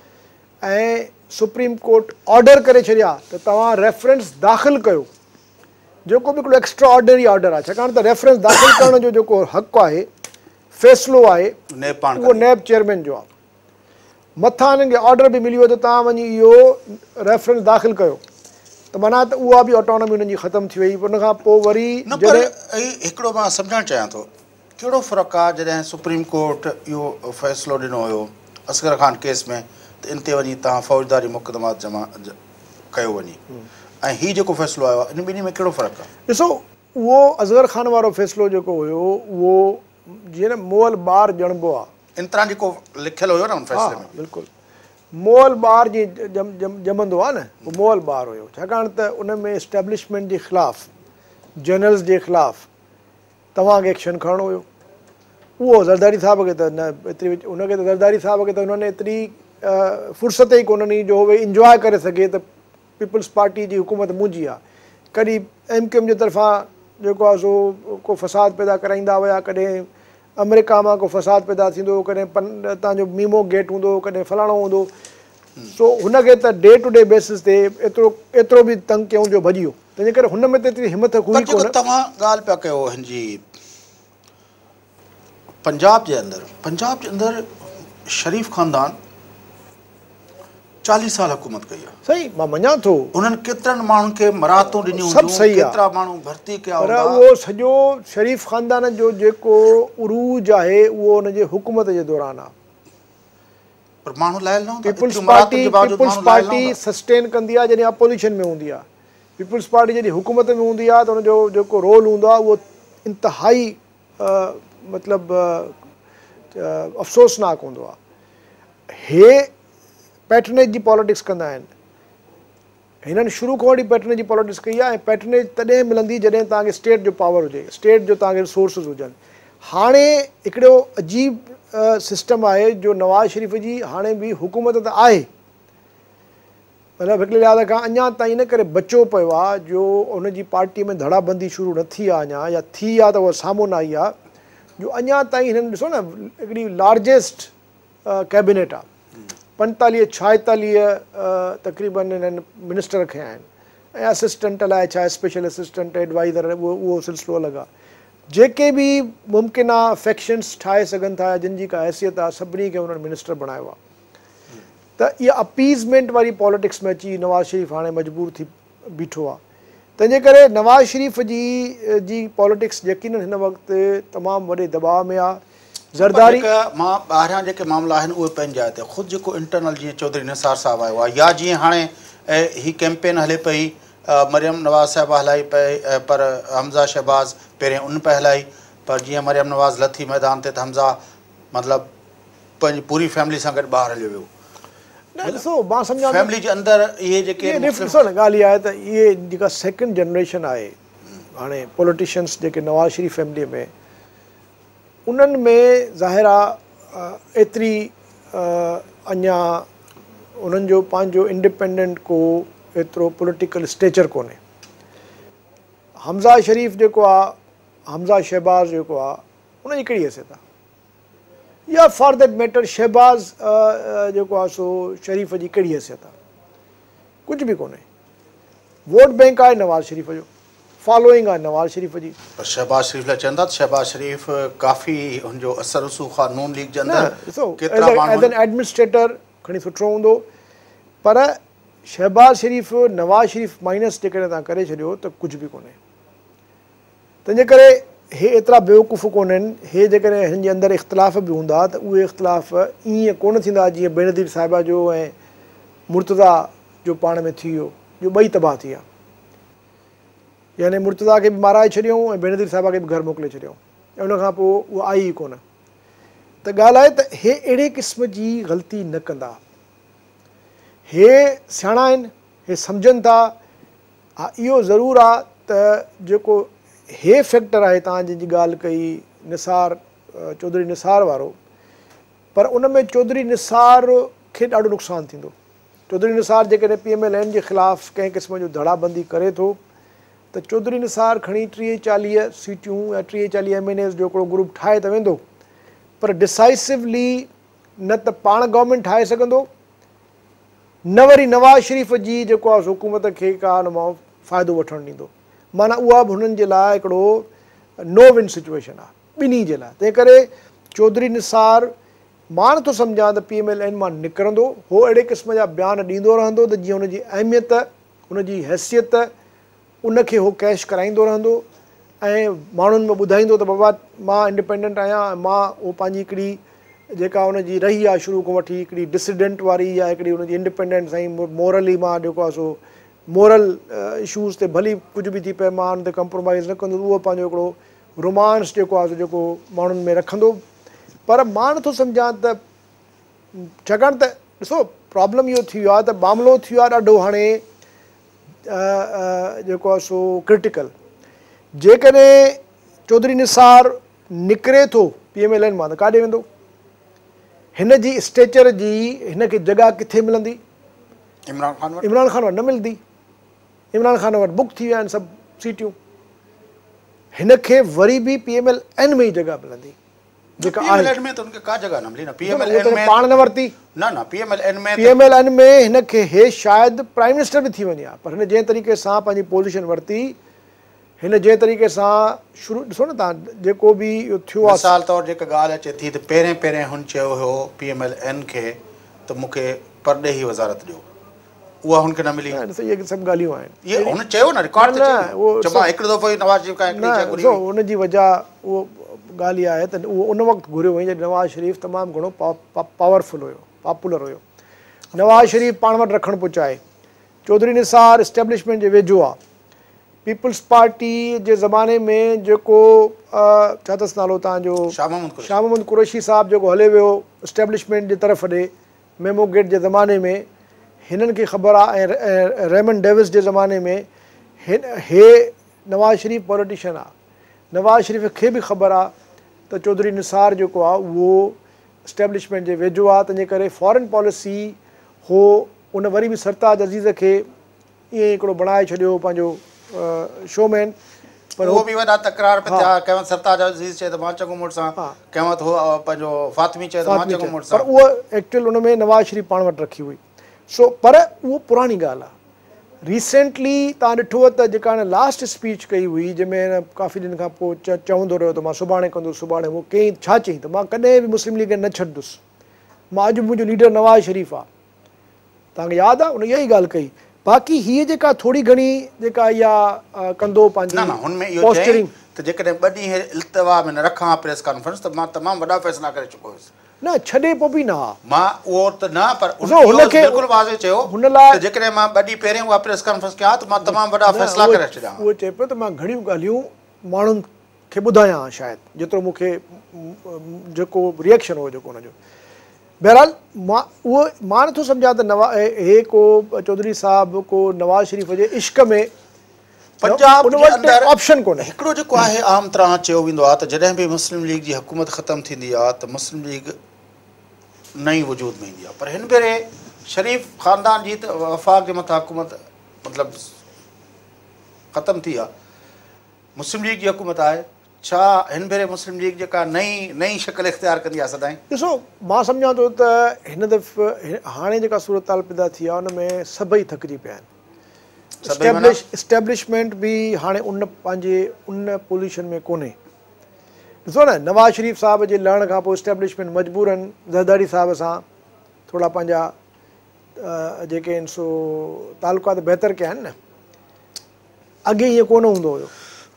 B: ऐं सुप्रीम कोर्ट ऑर्डर करे छॾिया त तव्हां रेफरेंस दाख़िल कयो, जेको बि हिकिड़ो एक्स्ट्रा ऑर्डनरी ऑर्डर आहे, छाकाणि त रेफरेंस दाख़िल करण जो जेको हक़ु आहे फ़ैसिलो आहे उहो नैब चेयरमैन जो आहे। मथां हिननि खे ऑर्डर बि मिली वियो त तव्हां वञी इहो रेफरेंस दाख़िल कयो, त माना त उहा बि ऑटोनॉमी हुननि जी ख़तमु थी वई। उन खां पोइ वरी
A: हिकिड़ो मां सम्झणु चाहियां थो कहिड़ो फ़र्क़ु आहे जॾहिं सुप्रीम कोर्ट इहो फ़ैसिलो ॾिनो हुयो असगर ख़ान केस में त इन ते वञी तव्हां फ़ौजदारी मुक़दमात जमा कयो वञी ऐं हीउ जेको फ़ैसिलो आयो आहे इन ॿिन्ही में कहिड़ो फ़र्क़ु आहे?
B: ॾिसो, उहो असगर ख़ान वारो फ़ैसिलो जेको हुयो उहो जीअं न मोअल ॿार ॼणबो आहे,
A: इन तरह जेको लिखियलु हुयो न उन फ़ैसिले में,
B: बिल्कुलु मोअल ॿार जीअं ॼमंदो आहे न, उहो मोअल ॿार हुयो, छाकाणि त उन में इस्टेब्लिशमेंट जे ख़िलाफ़ु जनरल्स जे ख़िलाफ़ु तव्हांखे एक्शन खणणो हुयो। उहो ज़रदारी साहब खे त न एतिरी हुनखे त ज़रदारी साहब खे त हुननि एतिरी फ़ुर्सत ई कोन्हनि जो उहे इंजॉय करे सघे त पीपल्स पार्टी जी हुकूमत मुंहिंजी आहे। कॾहिं MQM जे तरफ़ां जेको आहे सो को फ़साद पैदा कराईंदा हुया, कॾहिं अमेरिका मां को फ़साद पैदा थींदो, कॾहिं तव्हांजो मीमो गेट हूंदो, कॾहिं फलाणो हूंदो, सो हुनखे त डे टू डे बेसिस ते एतिरो बि तंग कयूं जो भॼी वियो। तंहिंजे करे हुन में त एतिरी हिमत हुई कोन।
A: तव्हां ॻाल्हि पिया कयो हिनजी पंजाब जे अंदरि शरीफ़ ख़ानदान 40 साल हुकूमत कई आहे।
B: सही, मां मञां थो
A: उन्हनि केतिरनि माण्हुनि खे मराहतूं ॾिनियूं,
B: सभु सही आहे,
A: केतिरा माण्हू भर्ती कया,
B: पर उहो सॼो शरीफ़ ख़ानदान जो जेको उरूज आहे उहो हुनजे हुकूमत जे दौरान आहे।
A: पर माण्हू लायल न हूंदा।
B: पीपल्स पार्टी सस्टेन कंदी आहे जॾहिं अपोज़िशन में हूंदी आहे। पीपल्स पार्टी जॾहिं हुकूमत में हूंदी आहे त हुनजो जेको रोल हूंदो आहे उहो इंतिहाई मतिलबु अफ़सोसनाक हूंदो आहे। हे पैटर्नेज जी पॉलिटिक्स कंदा आहिनि, हिननि शुरू खां वठी पैटर्नेज जी पॉलिटिक्स कई आहे ऐं पैटर्नेज तॾहिं मिलंदी जॾहिं तव्हांखे स्टेट जो पावर हुजे, स्टेट जो तव्हांखे रिसोर्सिस हुजनि। हाणे हिकिड़ो अजीब सिस्टम आहे जो नवाज़ शरीफ़ जी हाणे बि हुकूमत त आहे, मतिलबु हिकिड़े लिहाज़ खां अञा ताईं इन करे बचियो पियो आहे जो उनजी पार्टीअ में धड़ाबंदी शुरू न थी आहे अञा, या थी आहे त उहा साम्हूं न आई आहे, जो अञा ताईं हिननि ॾिसो न हिकिड़ी लार्जेस्ट कैबिनेट आहे, 45-46 तक़रीबन हिननि मिनिस्टर खया आहिनि ऐं असिस्टेंट अलाए छा स्पेशल असिस्टेंट एडवाइज़र उहो सिलसिलो अलॻि आहे। जेके बि मुमकिन आहे फैक्शन्स ठाहे सघनि था जिन जी का हैसियत आहे सभिनी खे उन्हनि मिनिस्टर बणायो आहे। त इहा अपीज़मेंट वारी पॉलिटिक्स में अची नवाज़ शरीफ़ हाणे मजबूर थी बीठो आहे। तंहिंजे करे नवाज़ शरीफ़ जी पॉलिटिक्स यकीननि हिन वक़्तु तमामु वॾे दबाव में आहे। ज़रदारी
A: मां ॿाहिरां जेके मामला आहिनि उहे पंहिंजी जाइ ते, ख़ुदि जेको इंटरनल जीअं चौधरी निसार साहिबु आयो आहे, या जीअं हाणे ही कैंपेन हले पई मरियम नवाज़ साहिबा हलाई पई पर हमज़ा शहबाज़ पहिरियों उन पे हलाई, पर जीअं मरियम नवाज़ लथी मैदान ते त हमज़ा मतिलबु पंहिंजी पूरी फैमिली सां गॾु ॿाहिरि हलियो वियो।
B: ॾिसो मां सम्झां
A: फैमिली जे अंदरि इहे जेके
B: ॾिसो न ॻाल्हि इहा आहे त इहे जेका सेकेंड जनरेशन आहे हाणे पॉलिटिशियंस जेके नवाज़ शरीफ़ फैमिलीअ में, उन्हनि में ज़ाहिर आहे एतिरी अञा उन्हनि जो पंहिंजो इंडिपेंडेंट को एतिरो पॉलिटिकल स्टेचर कोन्हे। हमज़ा शरीफ़ जेको आहे, हमज़ा शहबाज़ जेको आहे, उनजी कहिड़ी हैसियत आहे, या फॉर दैट मैटर शहबाज़ जेको आहे सो शरीफ़ जी कहिड़ी हैसियत आहे, कुझु बि कोन्हे। वोट बैंक आहे नवाज़ शरीफ़ जो, फॉलोइंग आहे नवाज़ शरीफ़ जी।
A: पर शहबाज़ शरीफ़ लाइ चवंदा त शहबाज़ शरीफ़ काफ़ी हुनजो असर रसूख़ आहे नून लीग जे अंदरि,
B: एज़ एन एडमिनिस्ट्रेटर खणी सुठो हूंदो, पर शहबाज़ शरीफ़ नवाज़ शरीफ़ माइनस जेकॾहिं तव्हां करे छॾियो त कुझु बि कोन्हे। तंहिंजे करे हे एतिरा बेवकूफ़ कोन्हनि, हे जेकॾहिं हिन जे अंदरि इख़्तिलाफ़ बि हूंदा त उहे इख़्तिलाफ़ ईअं कोन थींदा जीअं बेनज़ीर साहिबा जो ऐं मुर्तज़ा जो पाण में थी वियो, जो ॿई तबाह थी विया। यानी मुर्तज़ा खे बि माराए छॾियऊं ऐं बेनज़ीर साहिबा खे बि घर मोकिले छॾियऊं ऐं उनखां पोइ उहा आई ई कोन। त ॻाल्हि आहे त हे अहिड़े क़िस्म जी ग़लती न कंदा, हे सियाणा आहिनि, हे सम्झनि था। हा इहो ज़रूरु आहे त जेको हे फैक्टर आहे तव्हां जंहिंजी ॻाल्हि कई निसार चौधरी निसार वारो, पर उन में चौधरी निसार खे ॾाढो नुक़सानु थींदो। चौधरी निसार जेकॾहिं PMLN जे ख़िलाफ़ु कंहिं क़िस्म जो धड़ाबंदी करे थो त चौधरी निसार खणी 30-40 सीटियूं या 30-40 MNAs जो हिकिड़ो ग्रुप ठाहे त वेंदो, पर डिसाइसिवली न त पाण गवर्नमेंट ठाहे सघंदो, न वरी नवाज़ शरीफ़ जी जेको आहे हुकूमत खे का हुन मां फ़ाइदो वठणु ॾींदो। माना उहा बि हुननि जे लाइ हिकिड़ो नो विन सिचुएशन आहे ॿिन्ही जे लाइ। तंहिं करे चौधरी निसार मां नथो सम्झां त PMLN मां निकिरंदो, हो अहिड़े क़िस्म जा बयान ॾींदो रहंदो त जीअं हुनजी अहमियत, हुनजी हैसियत, उनखे हो कैश कराईंदो रहंदो ऐं माण्हुनि में ॿुधाईंदो त बाबा मां इंडिपेंडेंट आहियां, मां उहो पंहिंजी हिकिड़ी जेका हुनजी रही आहे शुरू खां वठी हिकिड़ी डिसिडेंट वारी या हिकिड़ी हुनजी इंडिपेंडेंट साईं मोरली मां जेको आहे सो मोरल इशूज़ ते भली कुझु बि थी पए मां हुन ते कंप्रोमाइज़ न कंदो, उहो पंहिंजो हिकिड़ो रोमांस जेको आहे जेको माण्हुनि में रखंदो। पर मां नथो सम्झां त, छाकाणि त ॾिसो प्रॉब्लम इहो थी वियो आहे त मामिलो थी वियो आहे ॾाढो हाणे जेको आहे सो क्रिटिकल। जेकॾहिं चौधरी निसार निकिरे थो PMLN मां त काॾे वेंदो, हिन जी स्टेचर जी हिन खे जॻह किथे मिलंदी? इमरान ख़ान वटि न मिलंदी। इमरान ख़ान वटि बुक थी विया आहिनि सभु सीटियूं। हिन खे वरी बि PMLN में ई जॻह मिलंदी जेका
A: PMLN में त उनखे का जॻह न मिली न, PMLN में
B: पाण न वरिती
A: न
B: PMLN में हिन खे हे शायदि प्राइम मिनिस्टर बि थी वञे हा, पर हिन जंहिं तरीक़े सां पंहिंजी पोज़ीशन वरिती, हिन जंहिं तरीक़े सां शुरू ॾिसो न तव्हां जेको बि इहो थियो आहे,
A: मिसाल तौरु जेका ॻाल्हि अचे थी त पहिरें हुन चयो हुयो PMLN खे त मूंखे परॾेही वज़ारत ॾियो, उहा हुनखे न मिली।
B: ॾिसो इहे सभु ॻाल्हियूं आहिनि,
A: इहे हुन चयो न रिकॉर्ड ते चयो, हिकिड़ो दफ़ो ई नवाज़ शरीफ़ खां
B: ॾिसो हुनजी वजह उहो ॻाल्हि इहा आहे त उहो उन वक़्तु घुरियो हुई जॾहिं नवाज़ शरीफ़ तमामु घणो पावरफुल हुयो, पॉपुलर हुयो। नवाज़ शरीफ़ पाण वटि रखणु पियो चाहे, चौधरी निसार इस्टेब्लिशमेंट जे वेझो आहे। पीपल्स पार्टी जे ज़माने में जेको छा अथसि नालो तव्हांजो शाह मोहम्मद कुरैशी साहिबु जेको हले वियो इस्टेब्लिशमेंट जे तरफ़ ॾे मेमो गेट जे ज़माने में, हिननि खे ख़बर आहे ऐं रेमन डेविस जे ज़माने में हे नवाज़ शरीफ़ पॉलिटिशियन आहे, नवाज़ शरीफ़ खे बि ख़बर आहे त चौधरी निसार जेको आहे उहो इस्टेब्लिशमेंट जे वेझो आहे, तंहिंजे करे फॉरेन पॉलिसी हो उन वरी बि सरताज अज़ीज़ खे ईअं हिकिड़ो बणाए छॾियो पंहिंजो शोमैन।
A: पर उहो बि वॾा तकरार पिया थिया, कंहिं वक़्तु सरताज अज़ीज़ चए त मां चङो मुड़ुसु आहियां, कंहिं वक़्तु हो पंहिंजो फ़ातिमी चए त मां चङो मुड़ुसु आहियां,
B: पर उहो एक्चुअल उन में नवाज़ शरीफ़ पाण वटि रखी हुई। सो पर उहो पुराणी ॻाल्हि आहे। रिसेंटली तव्हां ॾिठो त जेका हाणे लास्ट स्पीच कई हुई जंहिंमें काफ़ी ॾींहंनि खां पोइ चवंदो रहियो त मां सुभाणे कंदुसि सुभाणे, उहो कई छा चयईं त मां कॾहिं बि मुस्लिम लीग न छॾंदुसि, मां अॼु मुंहिंजो लीडर नवाज़ शरीफ़ आहे। तव्हांखे यादि आहे उन इहा ई ॻाल्हि कई। बाक़ी हीअ जेका थोरी घणी जेका इहा कंदो पंहिंजी पोस्टरिंग
A: त जेकॾहिं ॿ ॾींहं इल्तिवा में न रखां प्रेस कॉन्फ्रेंस त मां तमामु वॾा फ़ैसिला करे चुको हुयुसि।
B: न छॾे पोइ बि न
A: मां उहो त न, पर हुनखे बिल्कुलु वाज़े चयो हुन लाइ जेकॾहिं मां 2 ॾींहं पहिरियों उहा प्रेस कॉन्फ्रेंस कयां त मां तमामु वॾा फ़ैसिला करे छॾियां।
B: उहो चए पियो त मां घणियूं ॻाल्हियूं माण्हुनि खे ॿुधायां शायदि जेतिरो मूंखे जेको रिएक्शन हो जेको हुनजो। बहरहाल मां नथो सम्झां त हे को चौधरी साहिब को नवाज़ शरीफ़ जे इश्क में
A: पंजाब जे अंदरि
B: ऑप्शन कोन्हे।
A: हिकिड़ो जेको आहे आम तरह चयो वेंदो आहे त जॾहिं बि मुस्लिम लीग जी हुकूमत ख़तमु थींदी आहे त मुस्लिम लीग नई वजूद में ईंदी आहे, पर हिन भेरे शरीफ़ ख़ानदान जी त वफ़ाक़ जे मथां हुकूमत मतिलबु ख़तमु थी आहे, मुस्लिम लीग जी हुकूमत आहे। छा हिन भेरे मुस्लिम लीग जेका नई शिकल इख़्तियार कंदी आहे सदाईं?
B: ॾिसो मां सम्झां थो त हिन दफ़े हाणे जेका सूरत हाल पैदा थी आहे हुन में सभई थकिजी पिया आहिनि। इस्टेब्लिशमेंट बि हाणे उन पंहिंजे उन पोज़ीशन में कोन्हे। ॾिसो न नवाज़ शरीफ़ साहिब जे लहण खां पोइ इस्टेब्लिशमेंट मजबूरन ज़रदारी साहिब सां थोरा पंहिंजा जेके आहिनि सो तालुकात बहितर कया आहिनि न, अॻे ईअं कोन हूंदो हुयो।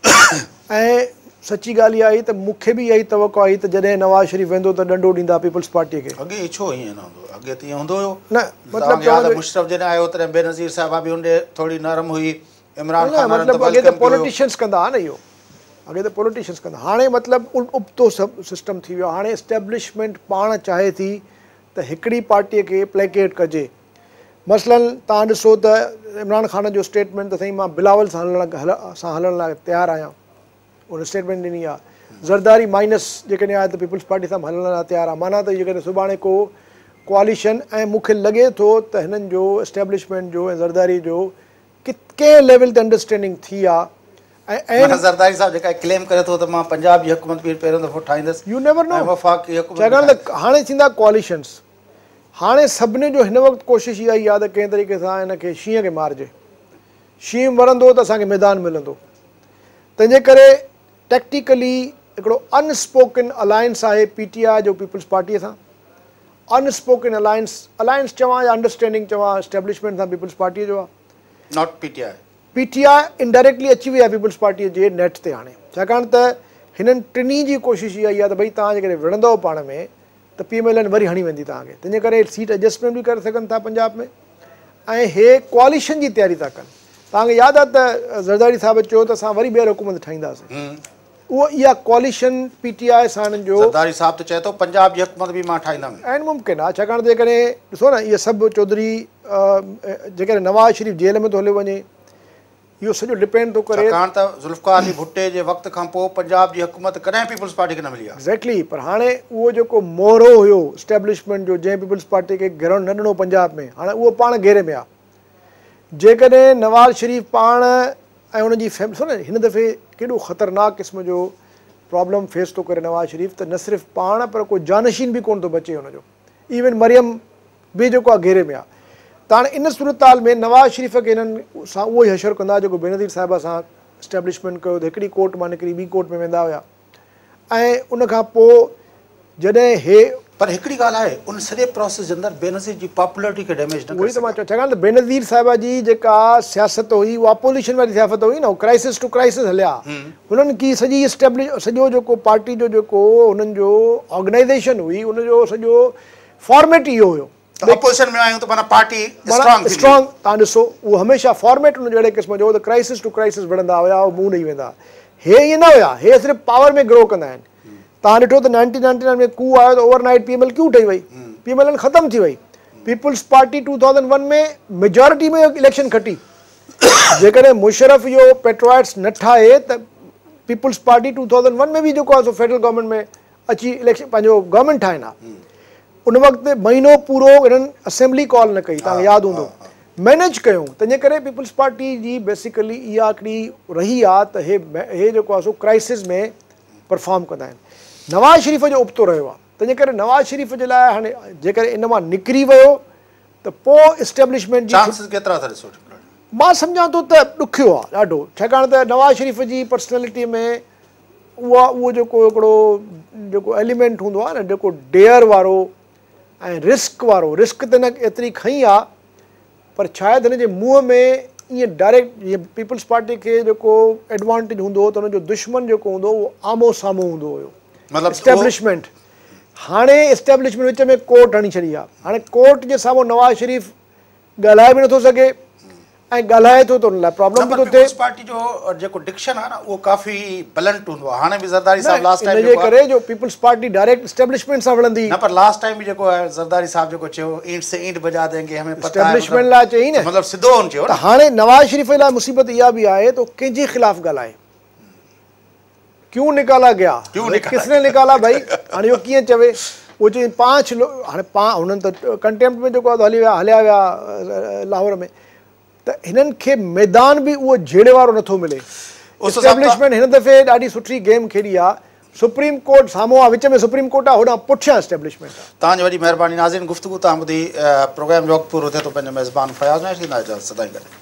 B: ऐं सची ॻाल्हि इहा आई त मूंखे बि इहा ई तवक़ो आई त जॾहिं नवाज़ शरीफ़ वेंदो त ॾंडो ॾींदा पीपल्स पार्टीअ खे।
A: अॻे छो ईअं न हूंदो, अॻे त ईअं हूंदो हुयो न,
B: मतिलबु
A: मुशरफ जॾहिं आयो तॾहिं बेनज़ीर साहिबा बि उनजे थोरी नरम हुई, इमरान खान
B: मतिलबु अॻे त पॉलिटिशियंस कंदा हुआ न इहो, अॻे त पॉलिटिशियंस कंदा। हाणे मतिलबु उबतो सभु सिस्टम थी वियो आहे। हाणे इस्टेब्लिशमेंट पाण चाहे थी त हिकिड़ी पार्टीअ खे प्लेकेट कजे। मसलन तव्हां ॾिसो त इमरान खान जो स्टेटमेंट त साईं मां बिलावल सां हलण लाइ तयारु आहियां, उन स्टेटमेंट ॾिनी आहे। ज़रदारी माइनस जेकॾहिं आहे त पीपल्स पार्टी सां हलण लाइ तयारु आहे, माना त जेकॾहिं सुभाणे को कोalition ऐं मूंखे लॻे थो त हिननि जो इस्टेब्लिशमेंट जो ऐं ज़रदारी जो कंहिं लेवल ते अंडरस्टैंडिंग थी आहे। ऐं
A: ज़रदारी साहिब जेका क्लेम करे थो त मां पंजाब जी हुकूमत बि पहिरियों दफ़ो ठाहींदुसि,
B: यू नेवर नो
A: वफ़ाक़ी हुकूमत
B: छाकाणि त हाणे थींदा कोalitions। हाणे सभिनी जो हिन वक़्तु कोशिशि इहा ई आहे त कंहिं तरीक़े सां हिनखे शींहं खे मारिजे, शींहं वरंदो त असांखे मैदान मिलंदो। तंहिंजे करे टेक्टिकली हिकिड़ो अनस्पोकन अलायंस आहे PTI जो पीपल्स पार्टीअ सां, अनस्पोकन अलायंस चवां या अंडरस्टैंडिंग चवां इस्टेब्लिशमेंट सां पीपल्स पार्टीअ जो आहे।
A: नॉट PTI
B: इनडायरेक्टली अची वई आहे पीपल्स पार्टीअ जे नेट ते हाणे, छाकाणि त हिननि टिनी जी कोशिशि इहा ई आहे त भई तव्हां जेकॾहिं विढ़ंदव पाण में त PMLN वरी हणी वेंदी तव्हांखे। तंहिंजे करे सीट एडजस्टमेंट बि करे सघनि था पंजाब में, ऐं हे कोalition जी तयारी था कनि। तव्हांखे यादि आहे त ज़रदारी साहिब चयो त असां वरी ॿीहर हुकूमत ठाहींदासीं, उहो इहा कोalition PTI सां हिननि जो।
A: ज़रदारी साहिब त चए थो पंजाब जी हुकूमत बि मां ठाहींदुमि,
B: ऐं मुमकिन आहे छाकाणि त जेकॾहिं ॾिसो न इहे सभु चौधरी जेकॾहिं नवाज़ शरीफ़ जेल में थो हली वञे, इहो सॼो डिपेंड थो करे।
A: छाकाणि त ज़ुल्फ़िकार अली भुट्टे जे वक़्त खां पोइ पंजाब जी हुकूमत कॾहिं पीपल्स पार्टी खे न मिली आहे।
B: एक्ज़ैक्टली, पर हाणे उहो जेको मोहरो हुयो इस्टेब्लिशमेंट जो जंहिं पीपल्स पार्टी खे घेरण न ॾिनो पंजाब में, हाणे उहो पाण घेरे में आहे। जेकॾहिं नवाज़ शरीफ़ पाण ऐं हुनजी ॾिसो न हिन दफ़े केॾो ख़तरनाक क़िस्म जो प्रॉब्लम फेस थो करे नवाज़ शरीफ़, त न सिर्फ़ु पाण पर को जानशीन बि कोन थो बचे हुनजो, इवन मरियम बि जेको आहे घेरे में आहे। त हाणे इन सूरत हाल में नवाज़ शरीफ़ खे हिननि सां उहो ई हशर कंदा जेको बेनज़ीर साहिबा सां इस्टेब्लिशमेंट कयो त हिकिड़ी कोर्ट मां निकिरी ॿी कोर्ट में वेंदा हुआ, ऐं उनखां पोइ जॾहिं हे
A: पर हिकिड़ी ॻाल्हि आहे उन सॼे प्रोसेस जे अंदरि बेनज़ीर जी पॉपुलरिटी खे डैमेज न
B: उहो ई त मां चवां, छाकाणि त बेनज़ीर साहिबा जी जेका सियासत हुई उहा अपोज़िशन वारी सियासत हुई न, उहो क्राइसिस टू क्राइसिस हलिया। हुननि की सॼी सॼो जेको पार्टी जो जेको हुननि जो ऑर्गेनाइज़ेशन हुई उनजो सॼो फॉर्मेट इहो हुयो।
A: अपोज़िशन में आहियूं त माना पार्टी
B: स्ट्रॉन्ग, तव्हां ॾिसो उहो हमेशह फॉर्मेट हुनजो अहिड़े क़िस्म जो त क्राइसिस टू क्राइसिस विढ़ंदा हुआ, उहो मुंहुं ॾेई वेंदा। हे ईअं न हुया, हे सिर्फ़ु पावर में ग्रो कंदा आहिनि। तव्हां ॾिठो त 1999 में कू आयो त ओवरनाइट PML क्यों ठही वई, PMLN ख़तमु थी वई। पीपल्स पार्टी 2001 में मेजॉरिटी में इलेक्शन खटी जेकॾहिं मुशरफ इहो पेट्रोइट्स न ठाहे त पीपल्स पार्टी 2001 में बि जेको आहे सो फेडरल गवर्नमेंट में अची इलेक्शन पंहिंजो गवर्नमेंट ठाहिनि हा उन वक़्तु महीनो पूरो इन्हनि असेंबली कॉल न कई तव्हांखे यादि हूंदो मैनेज कयूं तंहिंजे करे पीपल्स पार्टी जी बेसिकली इहा हिकिड़ी रही आहे त हे जेको आहे सो क्राइसिस में परफॉर्म कंदा आहिनि नवाज़ शरीफ़ जो उबतो रहियो आहे तंहिंजे करे नवाज़ शरीफ़ जे लाइ हाणे जेकर इन मां निकिरी वियो त पोइ इस्टेब्लिशमेंट जी
A: केतिरा था ॾिसो
B: मां सम्झां थो त ॾुखियो आहे ॾाढो छाकाणि त नवाज़ शरीफ़ जी पर्सनैलिटी में उहो जेको हिकिड़ो जेको एलिमेंट हूंदो आहे न जेको डेयर वारो ऐं रिस्क वारो रिस्क त न एतिरी खई आहे पर शायदि हिन जे मुंहं में ईअं डायरेक्ट जीअं पीपल्स पार्टी खे जेको एडवांटेज हूंदो हो त हुनजो दुश्मन जेको हूंदो उहो आमो साम्हूं हूंदो हुयो
A: मतिलबु
B: इस्टेब्लिशमेंट हाणे इस्टेब्लिशमेंट विच में कोर्ट हणी छॾी आहे हाणे कोर्ट जे साम्हूं नवाज़ शरीफ़ ॻाल्हाए बि नथो सघे ऐं ॻाल्हाए थो त हुन लाइ प्रॉब्लम बि थो थिए
A: पार्टी जो जेको डिक्शन आहे न उहो काफ़ी ब्लंट हूंदो आहे हाणे बि ज़रदारी साहब लास्ट टाइम
B: इनजे करे जो पीपल्स पार्टी डायरेक्ट इस्टेब्लिशमेंट सां विढ़ंदी
A: न पर लास्ट टाइम बि जेको आहे ज़रदारी साहब जेको चयो ईंट से ईंट बजा देंगे हमें पता है
B: इस्टेब्लिशमेंट लाइ चई न
A: मतिलबु सिधो हुन चयो
B: त हाणे नवाज़ शरीफ़ लाइ मुसीबत इहा बि आहे त कंहिंजे ख़िलाफ़ु ॻाल्हाए क्यों निकाला गया किसने निकाला भाई हाणे इहो कीअं चवे उहो चई 5 हाणे हुननि त कंटेम्प्ट में जेको आहे हलिया विया लाहौर में त हिननि खे मैदान बि उहो जहिड़े वारो नथो मिले इस्टेब्लिशमेंट हिन दफ़े ॾाढी सुठी गेम खेॾी आहे सुप्रीम कोर्ट साम्हूं आहे विच में सुप्रीम कोर्ट आहे होॾां पुठियां इस्टेब्लिशमेंट आहे
A: तव्हांजी वॾी महिरबानी नाज़रीन गुफ़्तगू तव्हां ॿुधी प्रोग्राम जो वक़्तु पूरो थिए थो पंहिंजो मेज़बान फयाज़ में सदाईं गॾु